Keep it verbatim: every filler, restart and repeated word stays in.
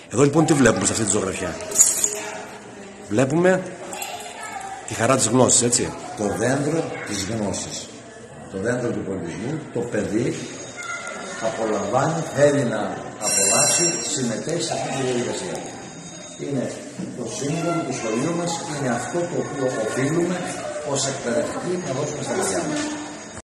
Εδώ λοιπόν τι βλέπουμε σε αυτή τη ζωγραφιά? Βλέπουμε τη χαρά της γνώσης, έτσι. Το δέντρο της γνώσης. Το δέντρο του πολιτισμού, το παιδί απολαμβάνει, θέλει να απολαύσει, συμμετέχει σε αυτή τη διαδικασία. Είναι το σύμβολο του σχολείου μας, είναι αυτό το οποίο οφείλουμε ως εκπαιδευτικοί να δώσουμε στα παιδιά μας.